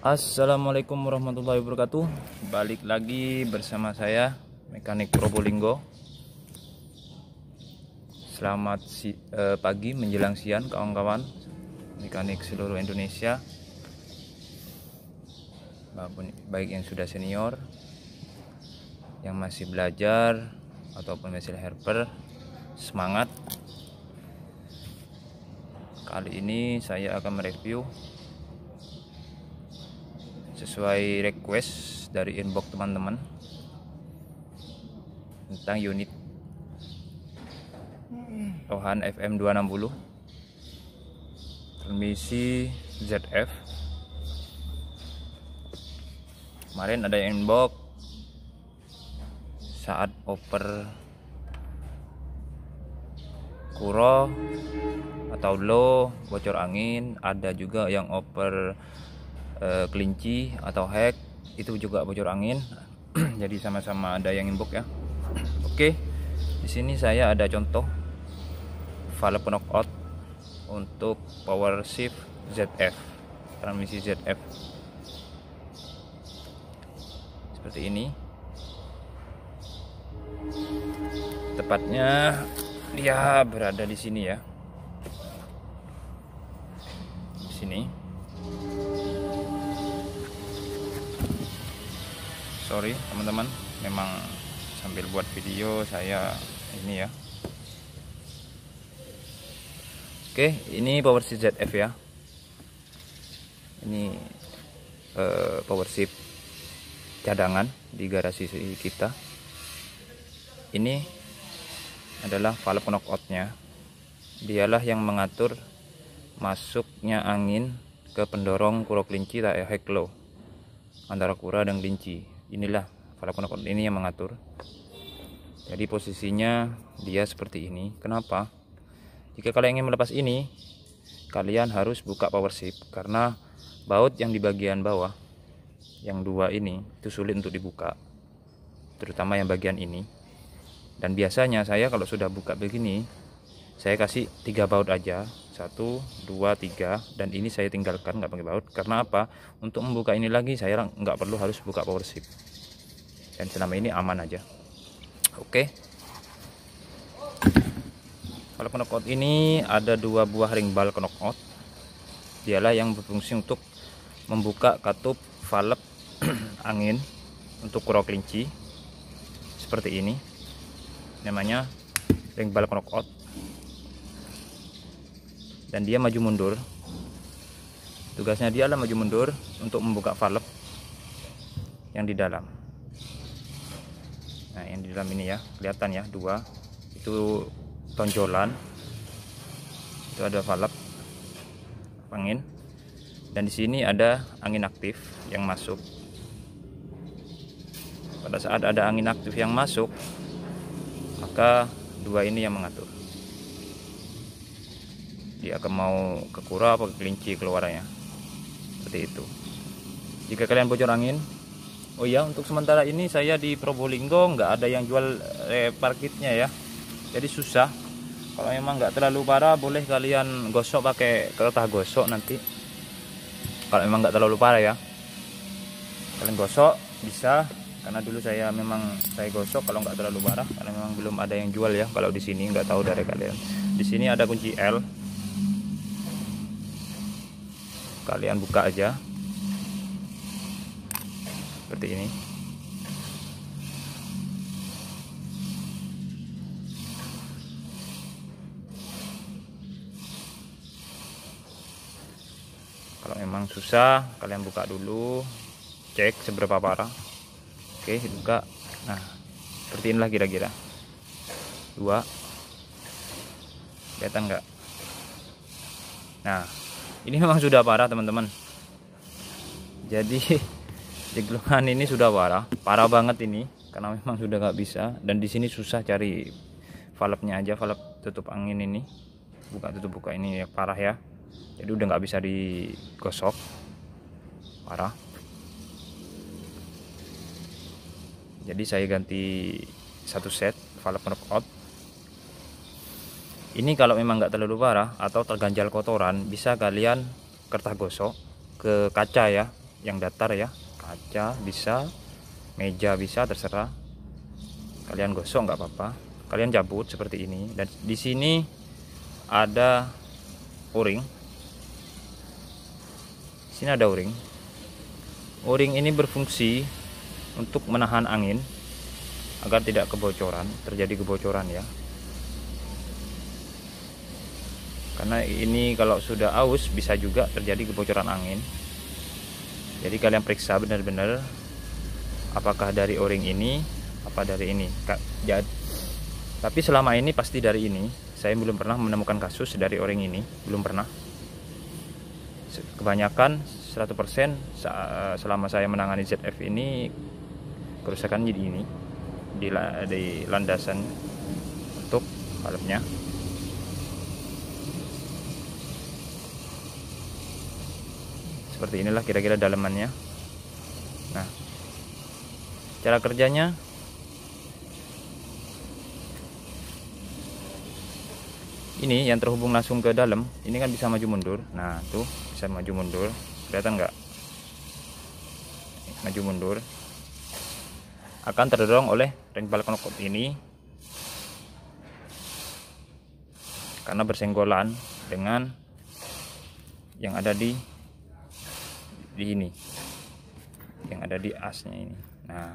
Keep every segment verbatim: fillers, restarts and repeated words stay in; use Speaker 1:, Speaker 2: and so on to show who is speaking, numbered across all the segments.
Speaker 1: Assalamualaikum warahmatullahi wabarakatuh. Balik lagi bersama saya Mekanik Probolinggo. Selamat si, eh, pagi menjelang siang kawan-kawan mekanik seluruh Indonesia, baik yang sudah senior, yang masih belajar ataupun masih helper. Semangat. Kali ini saya akan mereview sesuai request dari inbox teman-teman tentang unit Rohan F M dua enam nol transmisi Z F. Kemarin ada yang inbox saat oper kuro atau low bocor angin, ada juga yang oper e, kelinci atau hack itu juga bocor angin. Jadi sama-sama ada yang inbox ya. Oke, di sini saya ada contoh valve knockout untuk power shift Z F, transmisi Z F seperti ini. Tepatnya dia berada di sini ya, di sini. Sorry teman-teman, memang sambil buat video saya ini ya. Oke, ini power shift Z F ya. Ini uh, power shift cadangan di garasi kita. Ini adalah valve knockoutnya. Dialah yang mengatur masuknya angin ke pendorong kura kelinci tak ya, high low antara kura dan kelinci. Inilah valve knockout ini yang mengatur. Jadi posisinya dia seperti ini. Kenapa? Jika kalian ingin melepas ini, kalian harus buka power shift, karena baut yang di bagian bawah yang dua ini itu sulit untuk dibuka, terutama yang bagian ini. Dan biasanya saya kalau sudah buka begini, saya kasih tiga baut aja, satu, dua, tiga, dan ini saya tinggalkan nggak pakai baut. Karena apa? Untuk membuka ini lagi saya nggak perlu harus buka power shift, dan selama ini aman aja. Oke. Valve knockout ini ada dua buah ring bal knockout. Dialah yang berfungsi untuk membuka katup valve angin untuk kura kelinci seperti ini. Namanya ring bal knockout, dan dia maju mundur. Tugasnya dia adalah maju mundur untuk membuka valve yang di dalam. Nah, yang di dalam ini ya, kelihatan ya, dua itu tonjolan, itu ada valve angin, dan di sini ada angin aktif yang masuk. Pada saat ada angin aktif yang masuk, maka dua ini yang mengatur dia akan mau ke kura atau ke kelinci keluarannya, seperti itu. Jika kalian bocor angin, oh ya, untuk sementara ini saya di Probolinggo nggak ada yang jual repair kitnya ya, jadi susah. Kalau memang nggak terlalu parah, boleh kalian gosok pakai kertas gosok nanti. Kalau memang nggak terlalu parah ya, kalian gosok bisa. Karena dulu saya memang saya gosok kalau nggak terlalu parah, karena memang belum ada yang jual ya. Kalau di sini nggak tahu dari kalian. Di sini ada kunci L, kalian buka aja seperti ini. Kalau memang susah, kalian buka dulu, cek seberapa parah. Oke, buka. Nah, seperti inilah kira-kira. Dua. Kelihatan nggak? Nah, ini memang sudah parah teman-teman. Jadi jeglongan ini sudah parah, parah banget ini, karena memang sudah nggak bisa. Dan di sini susah cari valve-nya aja, valve tutup angin ini. Buka tutup buka ini ya, parah ya. Jadi udah nggak bisa digosok, parah. Jadi saya ganti satu set valve knockout. Ini kalau memang nggak terlalu parah atau terganjal kotoran, bisa kalian kertas gosok ke kaca ya, yang datar ya, kaca bisa, meja bisa, terserah kalian gosok nggak apa-apa, kalian cabut seperti ini. Dan di sini ada o-ring, sini ada o-ring. O-ring ini berfungsi untuk menahan angin agar tidak kebocoran, terjadi kebocoran ya. Karena ini kalau sudah aus bisa juga terjadi kebocoran angin. Jadi kalian periksa benar-benar apakah dari o-ring ini apa dari ini. Jadi, tapi selama ini pasti dari ini. Saya belum pernah menemukan kasus dari o-ring ini, belum pernah. Kebanyakan seratus persen selama saya menangani Z F ini kerusakan jadi ini di, di landasan untuk valve-nya. Seperti inilah kira-kira dalamannya. Nah, cara kerjanya ini yang terhubung langsung ke dalam, ini kan bisa maju mundur. Nah, tuh bisa maju mundur, kelihatan nggak? Maju mundur akan terdorong oleh ring valve knockout ini karena bersenggolan dengan yang ada di di ini, yang ada di asnya ini. Nah,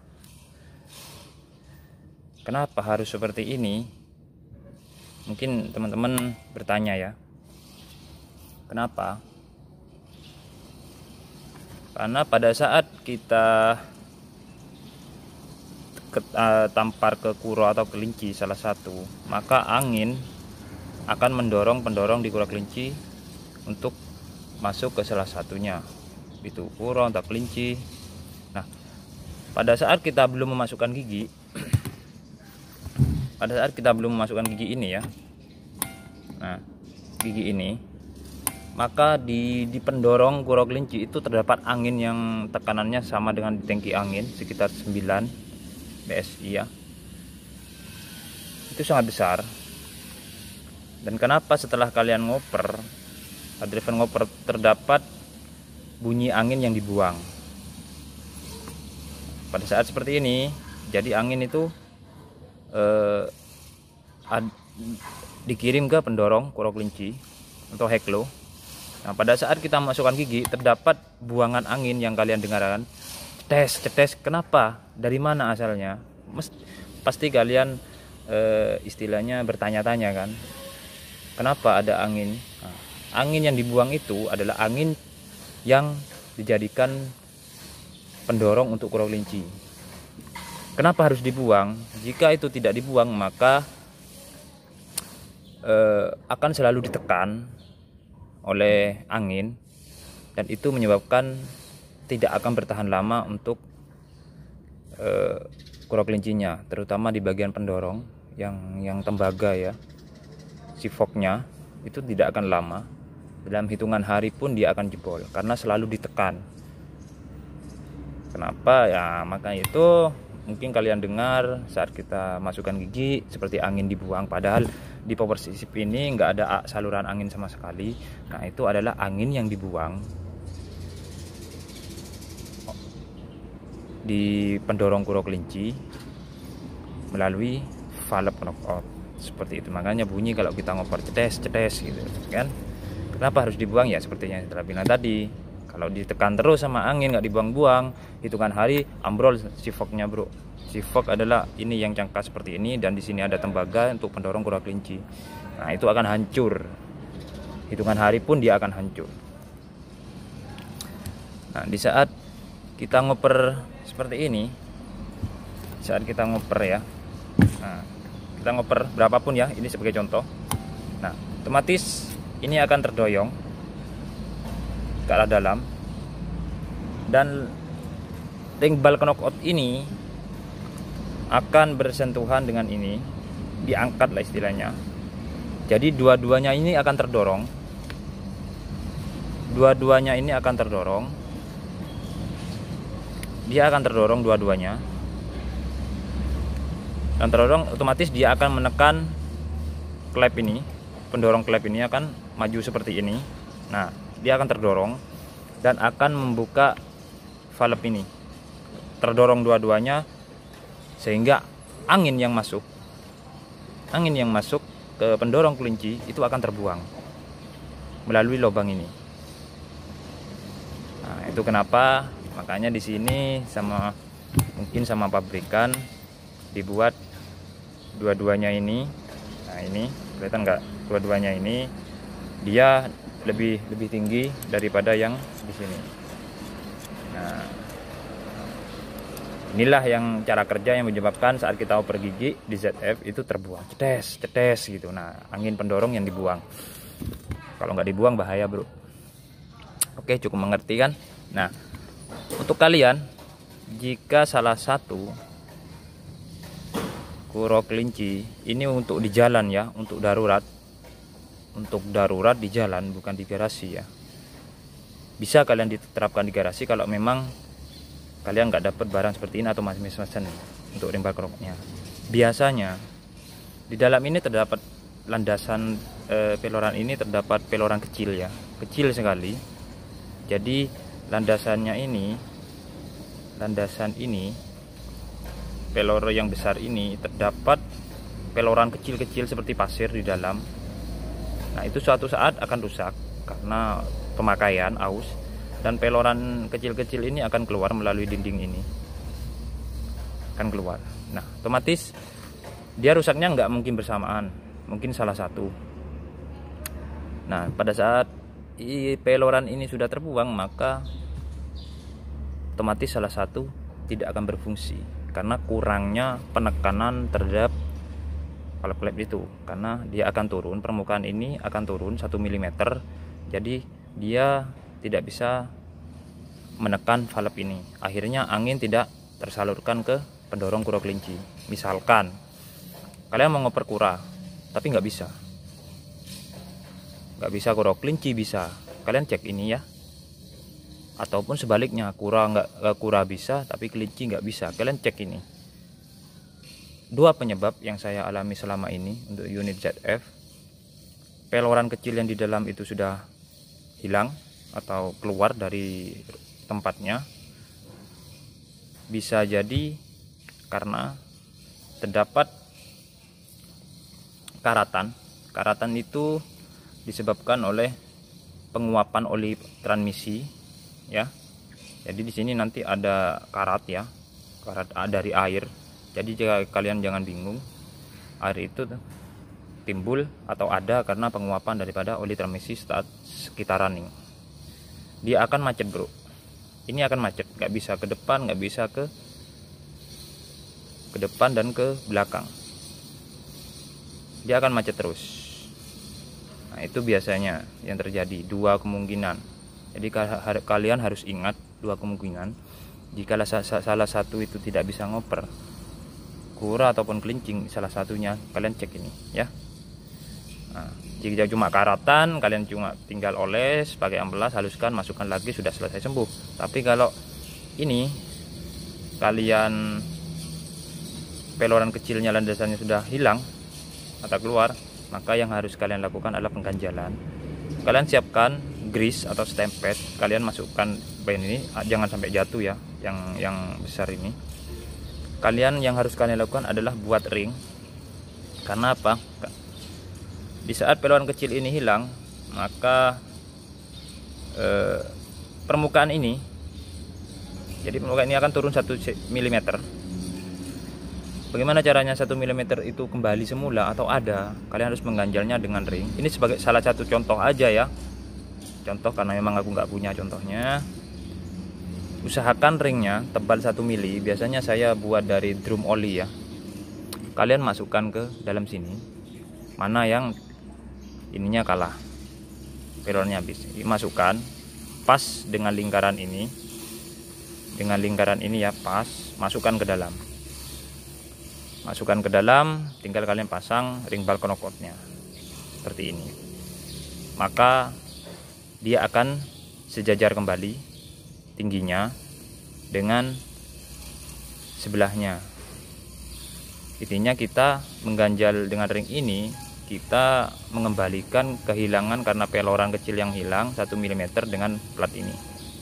Speaker 1: kenapa harus seperti ini? Mungkin teman-teman bertanya ya, kenapa? Karena pada saat kita ke, uh, tampar ke kuro atau kelinci salah satu, maka angin akan mendorong pendorong di kuro kelinci untuk masuk ke salah satunya, itu kuro atau kelinci. Nah, pada saat kita belum memasukkan gigi, pada saat kita belum memasukkan gigi ini ya, nah gigi ini, maka di, di pendorong kuro kelinci itu terdapat angin yang tekanannya sama dengan di tangki angin sekitar sembilan B S I ya. Itu sangat besar. Dan kenapa setelah kalian ngoper, driver ngoper, terdapat bunyi angin yang dibuang pada saat seperti ini. Jadi angin itu eh, ad, dikirim ke pendorong kuro kelinci atau heklo. Nah, pada saat kita masukkan gigi, terdapat buangan angin yang kalian dengarkan, cetes cetes. Kenapa? Dari mana asalnya? Mesti, pasti kalian eh, istilahnya bertanya-tanya kan, kenapa ada angin? Nah, angin yang dibuang itu adalah angin yang dijadikan pendorong untuk kuro kelinci. Kenapa harus dibuang? Jika itu tidak dibuang, maka eh, akan selalu ditekan oleh angin, dan itu menyebabkan tidak akan bertahan lama untuk eh, kuro kelincinya, terutama di bagian pendorong yang yang tembaga ya, si forknya itu tidak akan lama. Dalam hitungan hari pun dia akan jebol karena selalu ditekan. Kenapa ya? Makanya itu mungkin kalian dengar saat kita masukkan gigi seperti angin dibuang, padahal di power sisip ini nggak ada saluran angin sama sekali. Nah, itu adalah angin yang dibuang di pendorong kuro kelinci melalui valve knockout seperti itu. Makanya bunyi kalau kita ngoper cetes cetes gitu kan. Kenapa harus dibuang ya? Seperti yang saya bilang tadi, kalau ditekan terus sama angin nggak dibuang-buang, hitungan hari ambrol si forknya bro. Si fork adalah ini yang cangkang seperti ini, dan di sini ada tembaga untuk pendorong kuro kelinci. Nah, itu akan hancur. Hitungan hari pun dia akan hancur. Nah, di saat kita ngoper seperti ini, saat kita ngoper ya, nah, kita ngoper berapapun ya, ini sebagai contoh. Nah, otomatis ini akan terdoyong ke arah dalam, dan ring valve knockout ini akan bersentuhan dengan ini, diangkat lah istilahnya. Jadi dua-duanya ini akan terdorong, dua-duanya ini akan terdorong, dia akan terdorong dua-duanya, dan terdorong otomatis dia akan menekan klep ini, pendorong klep ini akan maju seperti ini. Nah, dia akan terdorong. dan akan membuka valve ini, terdorong dua-duanya, sehingga angin yang masuk angin yang masuk ke pendorong kelinci itu akan terbuang melalui lubang ini. Nah, itu kenapa makanya di sini sama mungkin sama pabrikan dibuat dua-duanya ini. Nah, ini kelihatan nggak, dua-duanya ini dia lebih lebih tinggi daripada yang di sini. Nah, inilah yang cara kerja yang menyebabkan saat kita oper gigi di Z F itu terbuang cetes cetes gitu. Nah, angin pendorong yang dibuang. Kalau nggak dibuang bahaya, bro. Oke, cukup mengerti kan? Nah, untuk kalian, jika salah satu kuro kelinci ini untuk di jalan ya, untuk darurat, untuk darurat di jalan, bukan di garasi ya, bisa kalian diterapkan di garasi kalau memang kalian nggak dapat barang seperti ini atau masih mesen untuk ring balkonoknya. Biasanya di dalam ini terdapat landasan eh, peloran ini terdapat peloran kecil ya, kecil sekali. Jadi landasannya ini, landasan ini, pelor yang besar ini terdapat peloran kecil-kecil seperti pasir di dalam. Nah, itu suatu saat akan rusak karena pemakaian aus, dan peloran kecil-kecil ini akan keluar melalui dinding ini, akan keluar. Nah, otomatis dia rusaknya nggak mungkin bersamaan, mungkin salah satu. Nah, pada saat peloran ini sudah terbuang, maka otomatis salah satu tidak akan berfungsi karena kurangnya penekanan terhadap valve klep itu, karena dia akan turun, permukaan ini akan turun satu milimeter, jadi dia tidak bisa menekan valve ini. Akhirnya angin tidak tersalurkan ke pendorong kura kelinci. Misalkan kalian mau ngoper kura tapi nggak bisa, nggak bisa kura kelinci bisa, kalian cek ini ya. Ataupun sebaliknya, kura nggak kura bisa tapi kelinci nggak bisa, kalian cek ini. Dua penyebab yang saya alami selama ini untuk unit Z F, peloran kecil yang di dalam itu sudah hilang atau keluar dari tempatnya. Bisa jadi karena terdapat karatan. Karatan itu disebabkan oleh penguapan oli transmisi ya. Jadi di sini nanti ada karat ya, karat dari air. Jadi jika kalian jangan bingung, air itu timbul atau ada karena penguapan daripada oli transmisi saat kita running. Dia akan macet, bro. Ini akan macet, nggak bisa ke depan, nggak bisa ke ke depan dan ke belakang. Dia akan macet terus. Nah, itu biasanya yang terjadi, dua kemungkinan. Jadi kalian harus ingat dua kemungkinan. Jika salah satu itu tidak bisa ngoper, kura ataupun kelincing, salah satunya kalian cek ini ya. Nah, jika cuma karatan, kalian cuma tinggal oles pakai amplas, haluskan, masukkan lagi, sudah selesai sembuh. Tapi kalau ini kalian peloran kecilnya, landasannya sudah hilang atau keluar, maka yang harus kalian lakukan adalah pengganjalan. Kalian siapkan grease atau stemped, kalian masukkan bahan ini, jangan sampai jatuh ya, yang yang besar ini. Kalian yang harus kalian lakukan adalah buat ring. Karena apa? Di saat peloran kecil ini hilang, maka eh, permukaan ini, jadi permukaan ini akan turun satu milimeter. Bagaimana caranya satu milimeter itu kembali semula atau ada? Kalian harus mengganjalnya dengan ring. Ini sebagai salah satu contoh aja ya. Contoh karena memang aku nggak punya contohnya. Usahakan ringnya tebal satu mili. Biasanya saya buat dari drum oli ya. Kalian masukkan ke dalam sini. Mana yang ininya kalah, pelorannya habis, masukkan pas dengan lingkaran ini, dengan lingkaran ini ya, pas masukkan ke dalam, masukkan ke dalam, tinggal kalian pasang ring balkon knockoutnya seperti ini, maka dia akan sejajar kembali tingginya dengan sebelahnya. Intinya kita mengganjal dengan ring ini, kita mengembalikan kehilangan karena peloran kecil yang hilang satu milimeter dengan plat ini.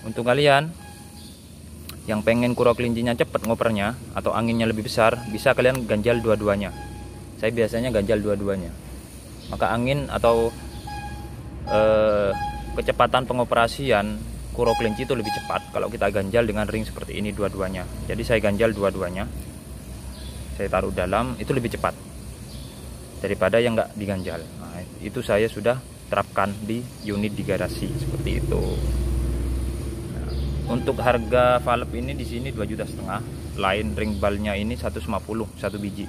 Speaker 1: Untuk kalian yang pengen kuro kelincinya cepet ngopernya atau anginnya lebih besar, bisa kalian ganjal dua-duanya. Saya biasanya ganjal dua-duanya, maka angin atau eh, kecepatan pengoperasian kuro kelinci itu lebih cepat kalau kita ganjal dengan ring seperti ini dua-duanya. Jadi saya ganjal dua-duanya, saya taruh dalam, itu lebih cepat daripada yang nggak diganjal. Nah, itu saya sudah terapkan di unit di garasi seperti itu. Untuk harga valve ini di sini dua juta setengah. Lain ring balnya ini seratus lima puluh satu biji.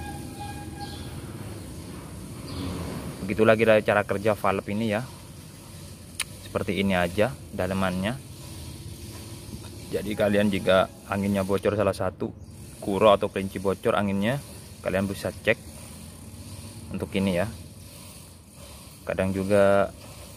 Speaker 1: Begitulah kira cara kerja valve ini ya. Seperti ini aja dalemannya. Jadi kalian jika anginnya bocor salah satu, kuro atau kelinci bocor anginnya, kalian bisa cek untuk ini ya. Kadang juga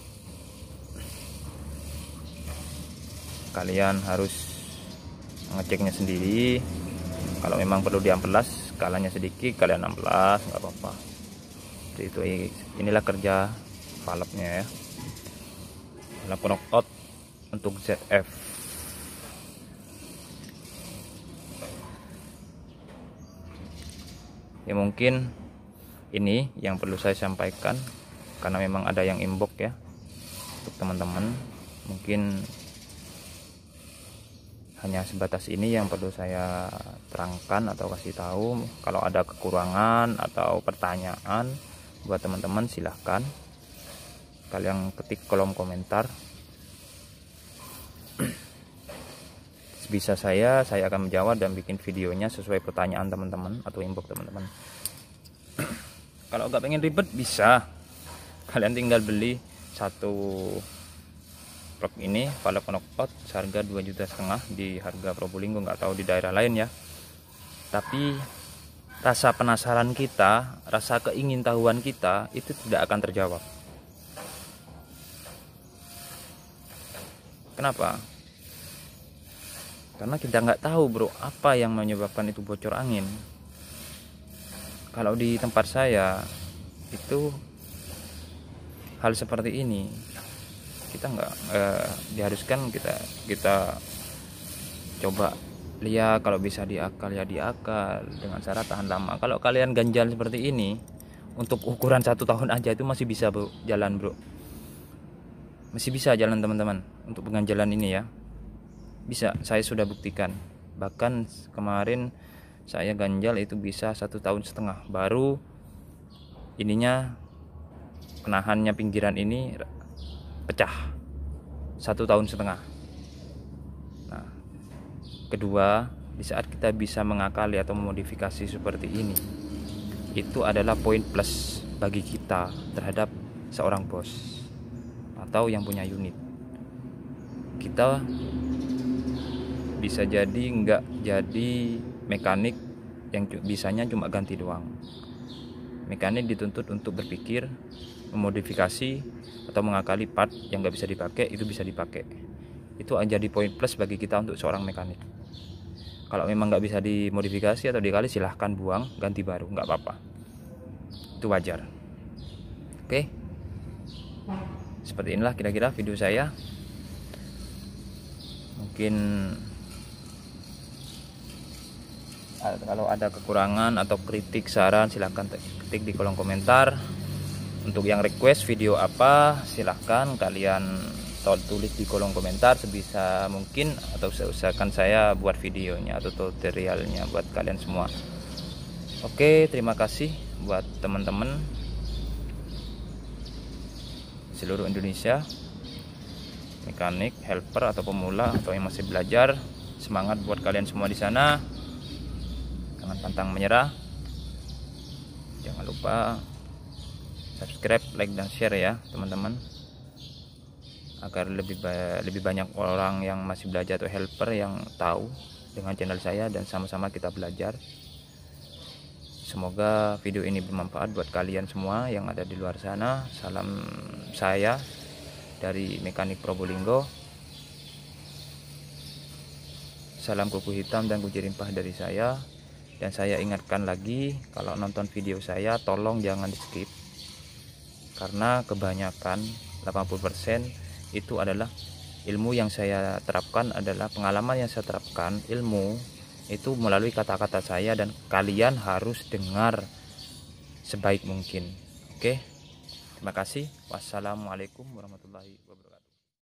Speaker 1: kalian harus ngeceknya sendiri. Kalau memang perlu diamplas, skalanya sedikit, kalian amplas, nggak apa-apa. Jadi itu inilah kerja valve-nya ya. Valve knockout untuk Z F. Ya mungkin ini yang perlu saya sampaikan karena memang ada yang inbox ya untuk teman-teman. Mungkin hanya sebatas ini yang perlu saya terangkan atau kasih tahu. Kalau ada kekurangan atau pertanyaan buat teman-teman, silahkan kalian ketik kolom komentar. Bisa saya saya akan menjawab dan bikin videonya sesuai pertanyaan teman-teman atau inbox teman-teman. Kalau nggak pengen ribet, bisa kalian tinggal beli satu truk ini valve knockout seharga dua juta setengah di harga Probolinggo, nggak tahu di daerah lain ya. Tapi rasa penasaran kita, rasa keingintahuan kita itu tidak akan terjawab. Kenapa? Karena kita nggak tahu bro apa yang menyebabkan itu bocor angin. Kalau di tempat saya itu hal seperti ini kita nggak eh, diharuskan kita kita coba lihat, kalau bisa diakal ya diakal dengan cara tahan lama. Kalau kalian ganjal seperti ini untuk ukuran satu tahun aja itu masih bisa bro, jalan bro, masih bisa jalan teman-teman. Untuk pengganjalan ini ya bisa, saya sudah buktikan. Bahkan kemarin saya ganjal itu bisa satu tahun setengah, baru ininya kenahannya pinggiran ini pecah satu tahun setengah. Nah, kedua, di saat kita bisa mengakali atau memodifikasi seperti ini, itu adalah poin plus bagi kita terhadap seorang bos atau yang punya unit. Kita bisa jadi nggak jadi mekanik yang bisanya cuma ganti doang. Mekanik dituntut untuk berpikir, memodifikasi atau mengakali part yang nggak bisa dipakai itu bisa dipakai. Itu jadi poin plus bagi kita untuk seorang mekanik. Kalau memang nggak bisa dimodifikasi atau dikali, silahkan buang, ganti baru, nggak apa-apa, itu wajar. Oke, seperti inilah kira-kira video saya. Mungkin kalau ada kekurangan atau kritik, saran, silahkan ketik di kolom komentar. Untuk yang request video apa, silahkan kalian tulis di kolom komentar sebisa mungkin, atau saya usahakan saya buat videonya atau tutorialnya buat kalian semua. Oke, terima kasih buat teman-teman seluruh Indonesia, mekanik, helper atau pemula atau yang masih belajar. Semangat buat kalian semua di sana. Jangan pantang menyerah. Jangan lupa subscribe, like dan share ya teman-teman, agar lebih ba lebih banyak orang yang masih belajar atau helper yang tahu dengan channel saya, dan sama-sama kita belajar. Semoga video ini bermanfaat buat kalian semua yang ada di luar sana. Salam saya dari Mekanik Probolinggo. Salam kuku hitam dan kunci rimpah dari saya. Dan saya ingatkan lagi, kalau nonton video saya tolong jangan di skip, karena kebanyakan delapan puluh persen itu adalah ilmu yang saya terapkan adalah pengalaman yang saya terapkan. Ilmu itu melalui kata-kata saya dan kalian harus dengar sebaik mungkin. Oke, terima kasih. Wassalamualaikum warahmatullahi wabarakatuh.